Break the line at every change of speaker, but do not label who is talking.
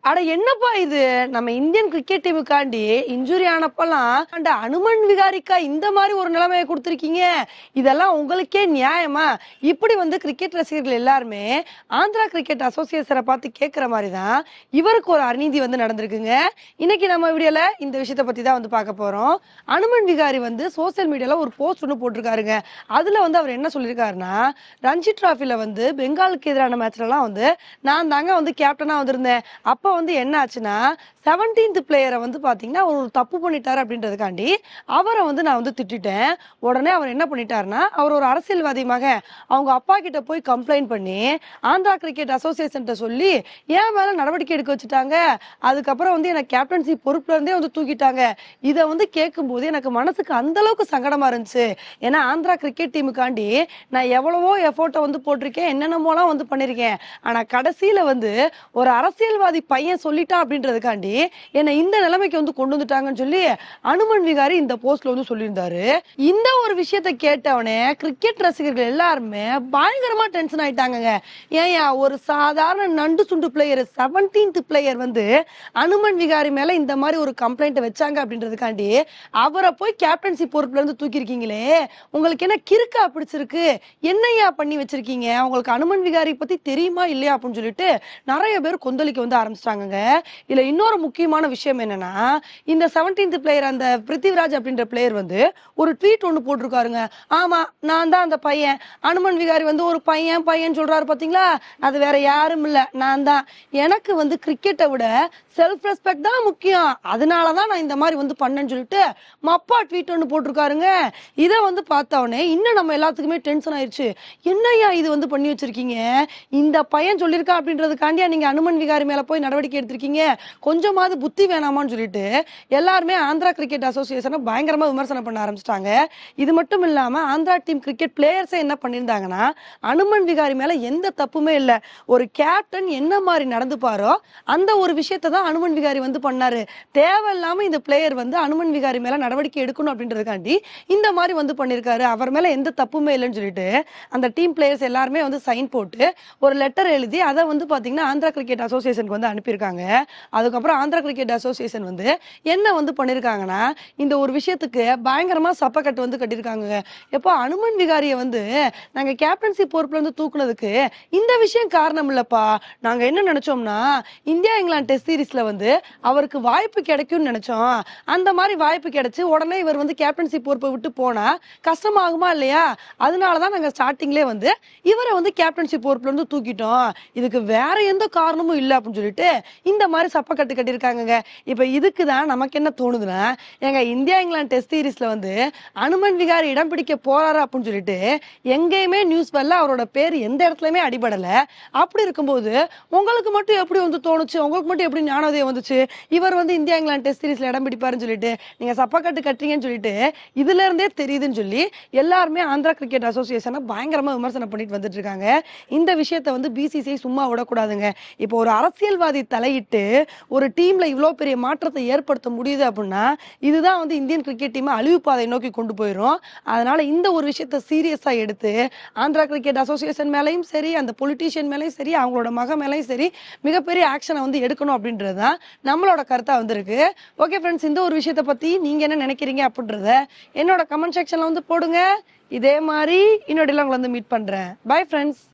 அட என்னப்பா இது நம்ம இந்தியன் கிரிக்கெட் டீமுக்காண்டி இன்ஜுரி ஆனப்பெல்லாம் அந்த அனுமன் விகாரிக்கா இந்த மாதிரி ஒரு நிலைமையை கொடுத்துருக்கீங்க. இதெல்லாம் உங்களுக்கே நியாயமா? இப்படி கிரிக்கெட் ரசிகர்கள் எல்லாருமே ஆந்திரா கிரிக்கெட் அசோசியேஷனை பார்த்து கேட்கிற மாதிரி தான் இவருக்கு ஒரு அநீதி நடந்திருக்குங்க. இன்னைக்கு நம்ம வீடியோல இந்த விஷயத்த பத்தி தான் பார்க்க போறோம். அனுமன் விகாரி சோசியல் மீடியால ஒரு போஸ்ட் ஒன்று போட்டிருக்காருங்க. அதுல அவர் என்ன சொல்லியிருக்காருன்னா, ரஞ்சி டிராஃபில பெங்காலுக்கு எதிரான மேட்ச்லாம் நான் தாங்க கேப்டனா வந்திருந்தேன். அப்ப என்ன ஆச்சுன்னா 17th பிளேயரை பாத்தீங்கன்னா ஒரு தப்பு பண்ணிட்டாரு அப்படின்றதுக்காண்டி அவரை நான் திட்டிட்டேன். உடனே அவர் என்ன பண்ணிட்டாருன்னா, அவர் ஒரு அரசியல்வாதி மகன், அவங்க அப்பா கிட்ட போய் கம்ப்ளைண்ட் பண்ணி ஆந்திரா கிரிக்கெட் அசோசியேஷன் சொல்லி ஏன் மேல நடவடிக்கை எடுக்க வச்சுட்டாங்க. அதுக்கப்புறம் எனக்கு கேப்டன்சி பொறுப்புல இருந்தே தூக்கிட்டாங்க. இதை கேட்கும் போது எனக்கு மனசுக்கு அந்த அளவுக்கு சங்கடமா இருந்துச்சு. ஏன்னா ஆந்திரா கிரிக்கெட் டீமுக்காண்டி நான் எவ்வளவோ எஃபோர்ட்டை போட்டிருக்கேன், என்னென்னமோலாம் பண்ணிருக்கேன். ஆனா கடைசியில ஒரு அரசியல்வாதி பையன் சொல்லிட்டான் அப்படின்றதுக்காண்டி என்ன இந்த நிலைமைக்கு கொண்டு வந்துட்டாங்கன்னு சொல்லி அனுமன் விகாரி இந்த போஸ்ட்ல சொல்லியிருந்தாரு. இந்த ஒரு விஷயத்தை கேட்டவனே கிரிக்கெட் ரசிகர்கள் எல்லாருமே பயங்கரமா டென்ஷன் ஆயிட்டாங்க. ஏன் ஒரு சாதாரண நண்டு சுண்டு பிளேயர் 17th பிளேயர் அனுமன் விகாரி மேல இந்த மாதிரி ஒரு கம்ப்ளைண்ட் வச்சாங்க அப்படின்றதுக்காண்டி அவரை போய் கேப்டன்சி பொறுப்புல இருந்து தூக்கி இருக்கீங்களே, உங்களுக்கு என்ன கிறுக்கா பிடிச்சிருக்கு? என்னையா பண்ணி வச்சிருக்கீங்க? உங்களுக்கு அனுமன் விகாரி பத்தி தெரியுமா இல்லையா அப்படின்னு சொல்லிட்டு நிறைய பேர் கொந்தளிக்க ஆரம்பிச்சிட்டாங்க. இதுல இன்னொரு முக்கியமான விஷயம் என்னன்னா, இந்த 17th பிளேயர் அந்த பிருத்திவிராஜ் அப்படின்ற பிளேயர் ஒரு ட்வீட் ஒண்ணு போட்டிருக்காருங்க. ஆமா, நான் தான் அந்த பையன். அனுமன் விகாரி ஒரு பையன் சொல்றாரு பாத்தீங்களா, அது வேற யாரும் இல்ல, நான் தான். எனக்கு கிரிக்கெட்டை விட செல்ஃப் ரெஸ்பெக்ட் தான் முக்கியம், அதனாலதான் நான் இந்த மாதிரி பண்ணேன்னு சொல்லிட்டு மப்பா ட்வீட் ஒண்ணு போட்டிருக்காருங்க. இதை பார்த்தவனே இன்னும் நம்ம எல்லாத்துக்குமே டென்ஷன் ஆயிடுச்சு. என்னையா இது பண்ணி வச்சிருக்கீங்க? இந்த பையன் சொல்லியிருக்கா அப்படின்றதுக்காண்டியா நீங்க அனுமன் விகாரி மேல போய் நடவடிக்கை எடுத்திருக்கீங்க? கொஞ்சமாவது புத்தி வேணாமான்னு சொல்லிட்டு எல்லாருமே ஆந்திரா கிரிக்கெட் அசோசியேஷனை பயங்கரமா விமர்சனம் பண்ண ஆரம்பிச்சிட்டாங்க. இது மட்டும் இல்லாம ஆந்திரா டீம் கிரிக்கெட் பிளேயர்ஸே என்ன பண்ணியிருந்தாங்கன்னா, அனுமன் விகாரி மேல எந்த தப்புமே இல்ல, ஒரு கேப்டன் என்ன மாதிரி நடந்துப்பாரோ அந்த ஒரு விஷயத்தை தான் அனுமன் விகாரி பண்ணாரு. தேவையில்லாம இந்த பிளேயர் அனுமன் விகாரி மேல நடவடிக்கை எடுக்கணும் அப்படின்றதுக்காண்டி இந்த மாதிரி பண்ணிருக்காரு. அவர் மேல எந்த தப்புமே இல்லைன்னு சொல்லிட்டு அந்த டீம் பிளேயர்ஸ் எல்லாருமே சைன் போட்டு ஒரு லெட்டர் எழுதி அதை பாத்தீங்கன்னா ஆந்திரா கிரிக்கெட் அசோசியேஷனுக்கு அனுப்பியிருக்காங்க. அதுக்கப்புறம் ஆந்திரா கிரிக்கெட் அசோசியேஷன் என்ன பண்ணிருக்காங்கன்னா, இந்த ஒரு விஷயத்துக்கு பயங்கரமா சப்பக்கட்டு கட்டிருக்காங்க. எப்போ அனுமன் விகாரிய நாங்க கேப்டன்சி பொறுப்புல தூக்குனதுக்கு இந்த விஷயம் காரணம் இல்லப்பா. நாங்க என்ன நினைச்சோம்னா, இந்தியா இங்கிலாந்து டெஸ்ட் சீரீஸ்ல அவருக்கு வாய்ப்பு கிடைக்கும்னு நினைச்சோம். அந்த மாதிரி வாய்ப்பு கிடைச்சு உடனே இவர் கேப்டன்சி பொறுப்பை விட்டு போனா கஷ்டமாகுமா இல்லையா? அதனாலதான் நாங்க ஸ்டார்டிங்லேயே இவரை கேப்டன்சி பொறுப்புல இருந்து தூக்கிட்டோம். இதுக்கு வேற எந்த காரணமும் இல்ல அப்படின்னு சொல்லிட்டு இந்த மாதிரி சப்பக்கட்டு கட்டிருக்காங்க. இப்ப இதுக்குதான் நமக்கு என்ன தோணுதுன்னா, எங்க இந்தியா இங்கிலாந்து டெஸ்ட் சீரீஸ்ல அனுமன் விகாரி இடம் பிடிக்க போறாரு அப்படின்னு சொல்லிட்டு எங்கேயுமே நியூஸ் வரல, அவரோட பேர் எந்த இடத்துலயுமே அடிபடல. அப்படி இருக்கும்போது உங்களுக்கு மட்டும் எப்படி தோணுச்சு? உங்களுக்கு மட்டும் எப்படி ஞானோதயம் வந்துச்சு இவர் இந்தியா இங்கிலாந்து டெஸ்ட் சீரீஸ்ல இடம் பிடிப்பாருன்னு சொல்லிட்டு? நீங்க சப்பக்கட்டு கட்டுறீங்கன்னு சொல்லிட்டு இதுல இருந்தே தெரியுதுன்னு சொல்லி எல்லாருமே ஆந்திரா கிரிக்கெட் அசோசியேஷனை பயங்கரமா விமர்சனம் பண்ணிட்டு வந்துட்டு இருக்காங்க. இந்த விஷயத்தை பிசிசிஐ சும்மா விடக்கூடாதுங்க. இப்போ ஒரு அரசியல்வாதி தலையிட்டு ஒரு டீம்ல இவ்வளவு பெரிய மாற்றத்தை ஏற்படுத்த முடியுது அப்படின்னா இதுதான் இந்தியன் கிரிக்கெட் டீம் அழிவு பாதை நோக்கி கொண்டு போயிடும். அதனால இந்த ஒரு விஷயத்தை சீரியஸா எடுத்து ஆந்திரா கிரிக்கெட் அசோசியேஷன் மேலையும் சரி, அந்த பொலிட்டீஷியன் மேலையும் சரி, அவங்களோட மக மேலையும் சரி மிகப்பெரிய ஆக்ஷனை எடுக்கணும் அப்படின்றதுதான் நம்மளோட கருத்தா இருக்கு. ஓகே ஃப்ரெண்ட்ஸ், இந்த ஒரு விஷயத்தை பத்தி நீங்க என்ன நினைக்கிறீங்க அப்படின்றத என்னோட கமெண்ட் செக்ஷன்ல போடுங்க. இதே மாதிரி இன்னொரு உங்களை மீட் பண்றேன். Bye friends.